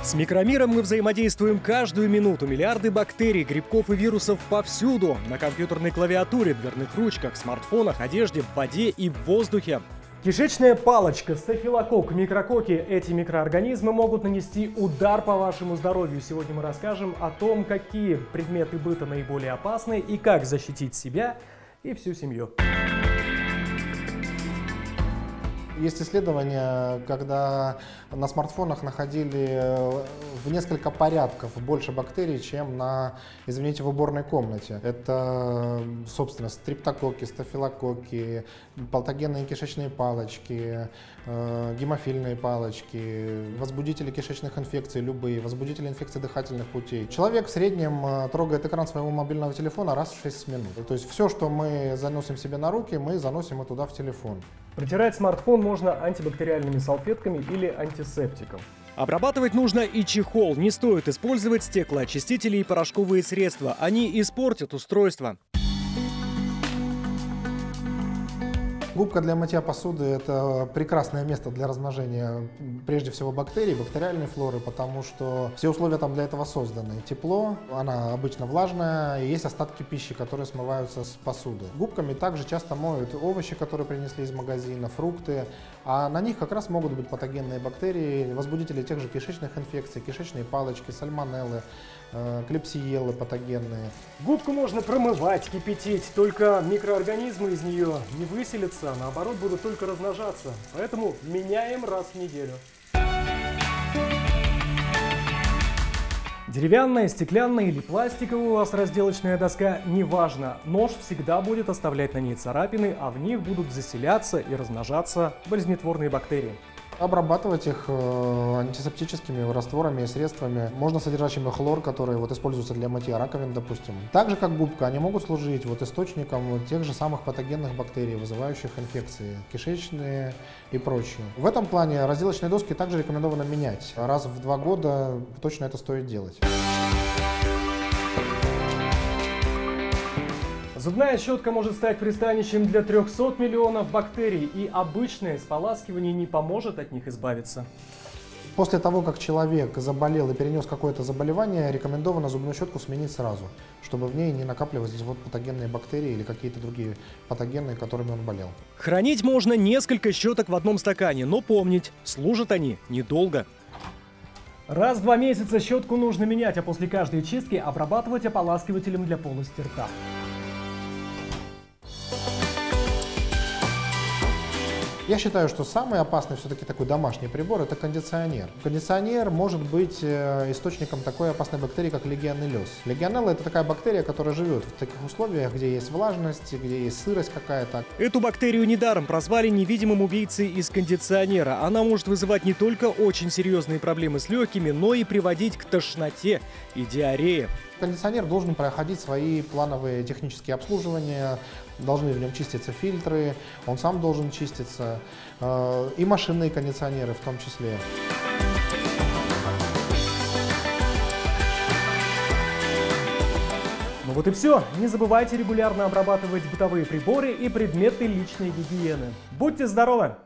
С микромиром мы взаимодействуем каждую минуту. Миллиарды бактерий, грибков и вирусов повсюду. На компьютерной клавиатуре, дверных ручках, смартфонах, одежде, в воде и в воздухе. Кишечная палочка, стафилококк, микрококки – эти микроорганизмы могут нанести удар по вашему здоровью. Сегодня мы расскажем о том, какие предметы быта наиболее опасны и как защитить себя и всю семью. Есть исследования, когда на смартфонах находили в несколько порядков больше бактерий, чем на, извините, в уборной комнате. Это, собственно, стрептококки, стафилококки, патогенные кишечные палочки, гемофильные палочки, возбудители кишечных инфекций любые, возбудители инфекций дыхательных путей. Человек в среднем трогает экран своего мобильного телефона раз в 6 минут. То есть все, что мы заносим себе на руки, мы заносим и туда в телефон. Протирать смартфон можно антибактериальными салфетками или антисептиком. Обрабатывать нужно и чехол. Не стоит использовать стеклоочистители и порошковые средства. Они испортят устройство. Губка для мытья посуды – это прекрасное место для размножения, прежде всего, бактерий, бактериальной флоры, потому что все условия там для этого созданы. Тепло, она обычно влажная, и есть остатки пищи, которые смываются с посуды. Губками также часто моют овощи, которые принесли из магазина, фрукты, а на них как раз могут быть патогенные бактерии, возбудители тех же кишечных инфекций, кишечные палочки, сальмонеллы, клепсиеллы патогенные. Губку можно промывать, кипятить, только микроорганизмы из нее не выселятся, а наоборот будут только размножаться. Поэтому меняем раз в неделю. Деревянная, стеклянная или пластиковая у вас разделочная доска, неважно. Нож всегда будет оставлять на ней царапины, а в них будут заселяться и размножаться болезнетворные бактерии. Обрабатывать их антисептическими растворами и средствами, можно содержащими хлор, которые используются для мытья раковин, допустим. Так же, как губка, они могут служить источником тех же самых патогенных бактерий, вызывающих инфекции, кишечные и прочие. В этом плане разделочные доски также рекомендовано менять. Раз в 2 года точно это стоит делать. Зубная щетка может стать пристанищем для 300 миллионов бактерий, и обычное споласкивание не поможет от них избавиться. После того, как человек заболел и перенес какое-то заболевание, рекомендовано зубную щетку сменить сразу, чтобы в ней не накапливались патогенные бактерии или какие-то другие патогены, которыми он болел. Хранить можно несколько щеток в одном стакане, но помнить, служат они недолго. Раз в 2 месяца щетку нужно менять, а после каждой чистки обрабатывать ополаскивателем для полости рта. Я считаю, что самый опасный все-таки такой домашний прибор – это кондиционер. Кондиционер может быть источником такой опасной бактерии, как легионеллез. Легионелла – это такая бактерия, которая живет в таких условиях, где есть влажность, где есть сырость какая-то. Эту бактерию недаром прозвали невидимым убийцей из кондиционера. Она может вызывать не только очень серьезные проблемы с легкими, но и приводить к тошноте и диарее. Кондиционер должен проходить свои плановые технические обслуживания, должны в нем чиститься фильтры, он сам должен чиститься, и машинные кондиционеры в том числе. Ну вот и все. Не забывайте регулярно обрабатывать бытовые приборы и предметы личной гигиены. Будьте здоровы!